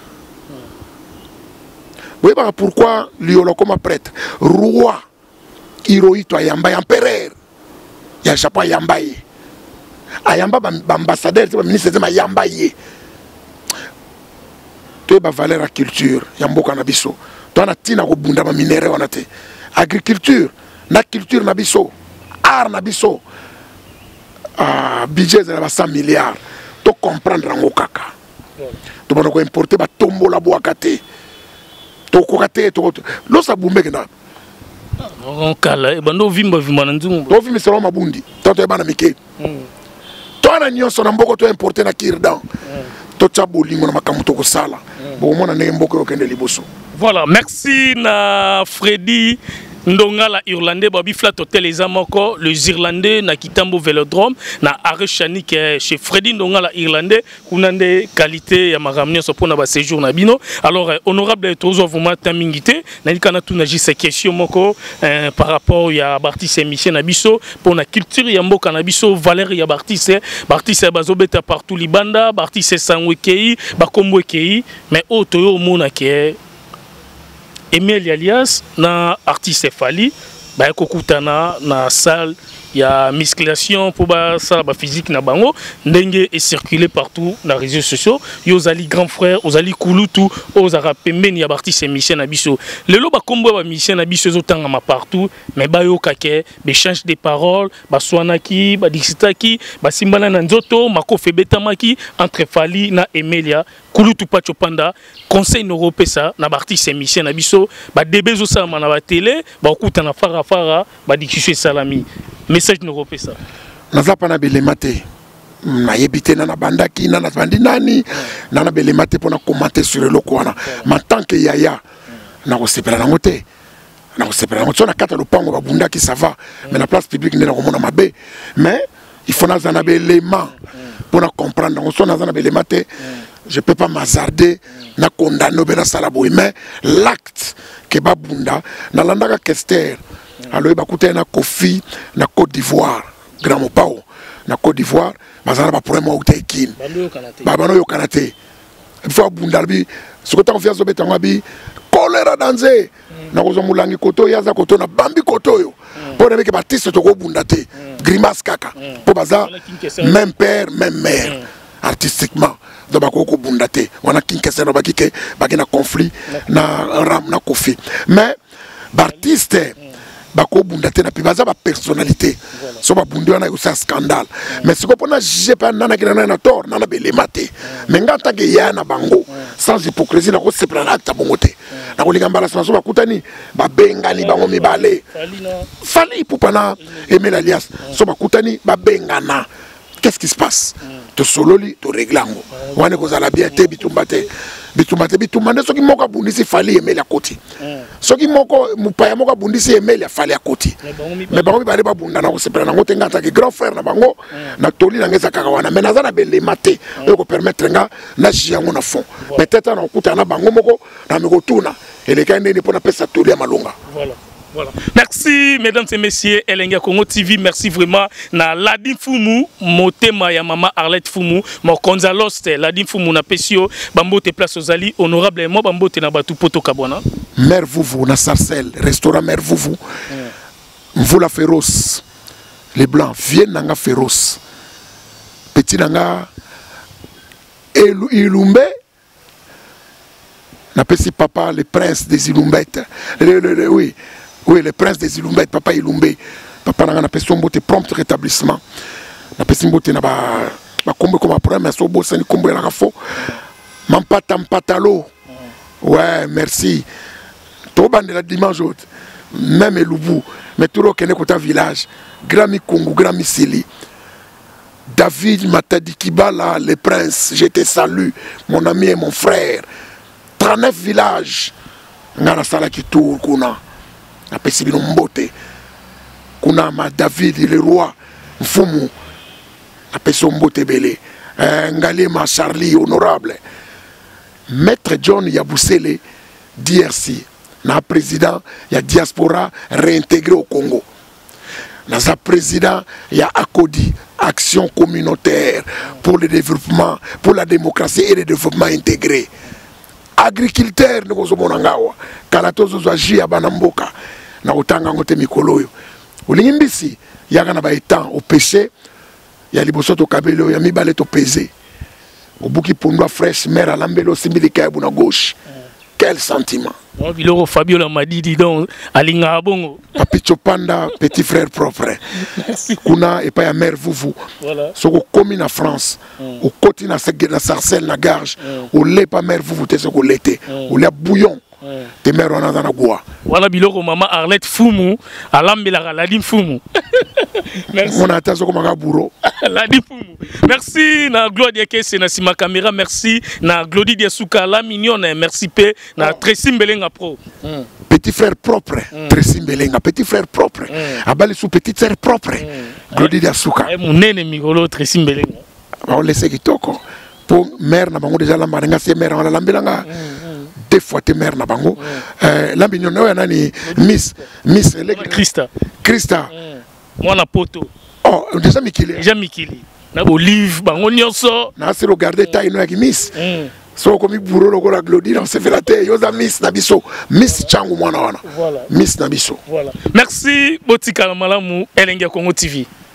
S1: oui bah pourquoi liolo comme prêtre roi Hirohito Ayamba empereur ya Japon Ayamba Ayamba ambassadeur c'est ministre de Ayamba ye to ba valeur à culture ya mboka na biso to na tina ko bunda ba minere wana te agriculture na culture na biso art na biso budget na ba 100 milliards to comprendre ngo kaka to bana ko importer ba tombo la boaka te to ko kate to lo sa bumbe na
S2: on kala bando vimba na nzungu
S1: to vimba selo mabundi to bana mike to na nyonso na mboko to importer na kirdan
S2: Voilà, merci na Freddy ndonga la irlandais babi flat hotel les amoko les irlandais na kitambo vélodrome na arechani que chez Freddy ndonga la irlandais kunande qualité ya maramnia so pona ba séjour na bino. Alors honorable tozo vous matambingité na likana tuna jise question moko par rapport ya Bartis émission na biso pour na culture ya mboka na biso valeur ya Bartis bazobeta partout libanda Bartis sangwekei bakombwekei mais otoyo mona ke Emile alias na artiste Fali ba kokutana na salle ya musculation pour ba ça ba physique na bango ndenge et circuler partout na réseaux sociaux yo zali grand frère ozali kulutu ozara pembeni ya artiste émission na biso lelo ba kombo ba mission na biso zotanga ma partout mais ba yo kake échange des paroles ba swanaki ba dixitaki ba simbana na nzoto makofe betamaki entre Fali na Emilia kulutu pacho panda conseil européen na artiste émission na biso ba débé zo ça na ba télé ba okutana fara ba dikishe salami message européen ça
S1: naza pana belemate na yebite na bandaki na bandi nani na belemate pona commenter sur le lokwana ma tant que yaya na ko sepela na ngote na ko sepela na ngote na kata lopango ba bundaki ça va mais la place publique na ko mona mabe mais il faut na zana belema pona comprendre on so na zana belemate je peux pas m'hazarder na condamner bela salabo mais l'acte que babunda na landaka Kester alors il va na Kofi na Côte d'Ivoire Grand Mopao na Côte d'Ivoire bazana ba problème au tekin bano yo kanaté il faut bundalbi ce que tu confiance obetanga bi choléra danser na kozo mulangi koto yaza koto na bambi koto yo pour que Baptiste to ko bundate grimace kaka pour baza même père même mère artistiquement donc bako bundate wana kinkese no bakike bakina conflit na ram na Kofi mais Baptiste bako bundate na pibaza ba personnalité so ba bundi wana yo scandale mais ce qu'on a jugé pas nana kina na tort nana belemate mais ngata ke yana bango sans hypocrisie na ko sepelana ta bongote na ko lingambala so ba kutani ba bengani bango mibale Fali pupana Emile alias so ba kutani ba bengana qu'est-ce qui se passe to sololi to reglango wane ko zala bien te bitumbate bitumande soki moko bundisi Fali Emile akoti soki moko mupaya moko bundisi Emile Fali akoti mais bango bale ba bunda na ko sepela na ngote ngata ke grand frère na bango na toli na ngeza kaka wana mais nazana belemate ko permettre nga na jiango na fond peut-être na okuta na bango moko na meko tuna eleka ndeni pona pesa toli ya malonga
S2: voilà. Voilà. Merci mesdames et messieurs, Elenga Congo TV, merci vraiment na Ladin Fumu, motema ya mama Arlette Fumu, mo Konzaloste, Ladin Fumu na Pesio, bambote place aux Ali, honorablement bambote na batu poto kabona.
S1: Mère Vouvou na Sarcelles, restaurant Mère Vouvou. Mvoula féroce. Les blancs viennent nanga féroce. Petit nanga Ilumbe. Na pesi papa le prince des Ilumbettes. Oui. Oui, le prince des Ilumbettes, papa Ilumbe. Papa n'a pas de prompt rétablissement. Na pesi mbote na ba kombo comme problème mais so bo sani kombo na rafo. Mampata mpatalo. Ouais, merci. To bande la dimanche autre. Même Elubu, mais tout le kene kota village. Grami Congo, Grami Sili. David Matadi Kibala, le prince, je te salue, mon ami et mon frère. 39 villages. Ngana sala ki tour kuna. Na pesi bino mbote. Kuna ma David le roi Mfumu. Na pesi mbote belé. Ngale ma Charlie honorable. Maître John Yabusele DRC. Na président ya diaspora réintégré au Congo. Na za président ya Akodi, action communautaire pour le développement, pour la démocratie et le développement intégré. Agriculteur nous sommes ngawa kalatozo za jia banamboka na utanga ngote mikoloyo ulingimbisi yaga na ba etant au péché ya libosoto kabelo ya mibale to pesé obuki pondwa fresh mère à lambelo simbilika na gauche. Quel sentiment.
S2: Biloro Fabio la madi di donc alinga bongo.
S1: Papi Chopanda petit frère propre. Kuna et pas ya mère Vouvou. Voilà. Soko komi na France. Au côté na Sarcelles na Garge. Au lait pas mère Vouvou te soko l'été. Au lait bouillon. te mère wana aza na gwa
S2: wana biloko mama Arlette Fumu alambelaka Ladi Fumu. Merci.
S1: On a attendu comme un bourreau.
S2: Ladi Fumu. Merci na Gloire Kesse na sima caméra, merci na Glody Diasuka la mignonne, merci pe na Tracy Mbelenga pro.
S1: Petit frère propre, Tracy Mbelenga, petit frère propre. Abali sous petite sœur propre. Glody Diasuka.
S2: Mon nene migolo Tracy Mbelenga.
S1: On laisse kitoko. Pour mère na bango déjà lamba nga c'est mère on la lambelanga. Deux fois tes mères na bango. La mignonne ouais nani Miss Christa.
S2: Moi na poto.
S1: Oh, déjà Mikili.
S2: Déjà Mikili. Na olive bango nyonso.
S1: Na se regarder taille no ya Miss. So comme bourreau logo la Glody dans se fait la tête yoza Miss Nabiso. Miss Changu mwana wana. Voilà. Miss Nabiso.
S2: Voilà. Merci Botika Malamu Elenge Congo TV.